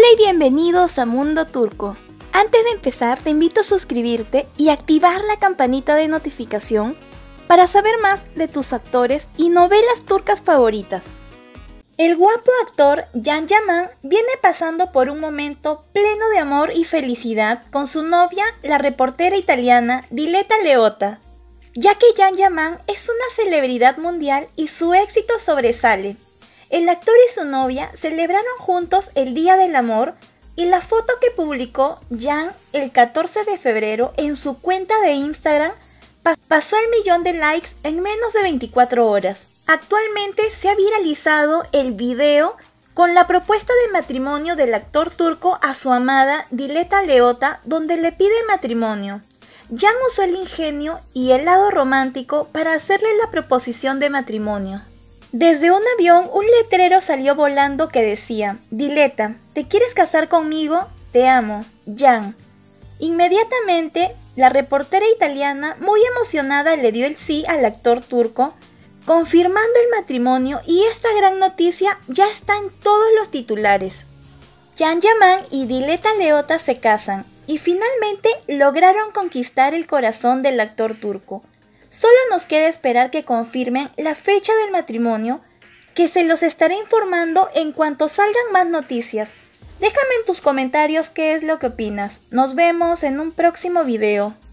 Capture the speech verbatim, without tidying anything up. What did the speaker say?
Hola y bienvenidos a Mundo Turco. Antes de empezar te invito a suscribirte y activar la campanita de notificación para saber más de tus actores y novelas turcas favoritas. El guapo actor Can Yaman viene pasando por un momento pleno de amor y felicidad con su novia, la reportera italiana Diletta Leotta, ya que Can Yaman es una celebridad mundial y su éxito sobresale. El actor y su novia celebraron juntos el Día del Amor y la foto que publicó Can el catorce de febrero en su cuenta de Instagram pa- pasó el millón de likes en menos de veinticuatro horas. Actualmente se ha viralizado el video con la propuesta de matrimonio del actor turco a su amada Diletta Leotta, donde le pide matrimonio. Can usó el ingenio y el lado romántico para hacerle la proposición de matrimonio. Desde un avión, un letrero salió volando que decía: Diletta, ¿te quieres casar conmigo? Te amo, Can. Inmediatamente, la reportera italiana, muy emocionada, le dio el sí al actor turco, confirmando el matrimonio, y esta gran noticia ya está en todos los titulares. Can Yaman y Diletta Leotta se casan y finalmente lograron conquistar el corazón del actor turco. Solo nos queda esperar que confirmen la fecha del matrimonio, que se los estaré informando en cuanto salgan más noticias. Déjame en tus comentarios qué es lo que opinas. Nos vemos en un próximo video.